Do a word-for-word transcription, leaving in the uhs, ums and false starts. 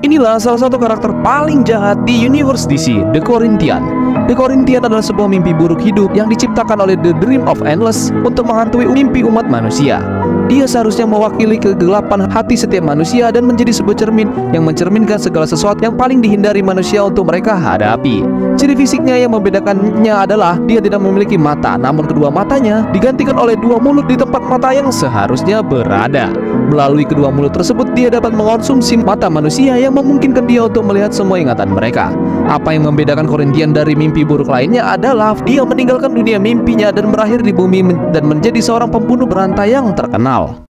Inilah salah satu karakter paling jahat di universe D C, The Corinthian. The Corinthian adalah sebuah mimpi buruk hidup yang diciptakan oleh The Dream of Endless untuk menghantui mimpi umat manusia. Dia seharusnya mewakili kegelapan hati setiap manusia dan menjadi sebuah cermin yang mencerminkan segala sesuatu yang paling dihindari manusia untuk mereka hadapi. Ciri fisiknya yang membedakannya adalah dia tidak memiliki mata, namun kedua matanya digantikan oleh dua mulut di tempat mata yang seharusnya berada. Melalui kedua mulut tersebut, dia dapat mengonsumsi mata manusia yang memungkinkan dia untuk melihat semua ingatan mereka. Apa yang membedakan Corinthian dari mimpi buruk lainnya adalah dia meninggalkan dunia mimpinya dan berakhir di bumi men dan menjadi seorang pembunuh berantai yang terkenal.